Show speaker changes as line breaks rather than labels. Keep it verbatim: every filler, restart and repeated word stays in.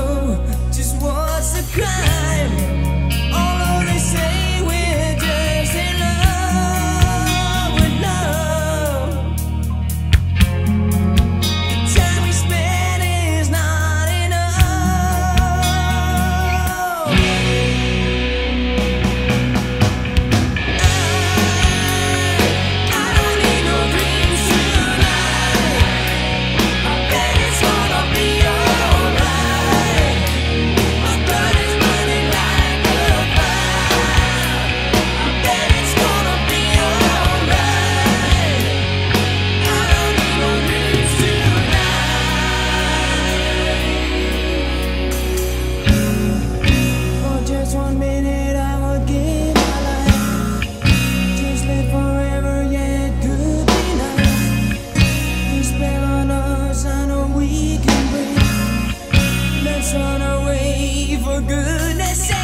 know just what's the crime. Although they say we're just in love with love, the time we spend is not enough. I, I don't need no dreams tonight. I bet it's gonna be alright. My blood is running like a fire. I bet it's gonna be alright. I don't need no dreams tonight. For just one minute I would give my life. Just live forever, yeah, it could be nice. You spell on us, I know we can breathe. Let's run away for goodness sake.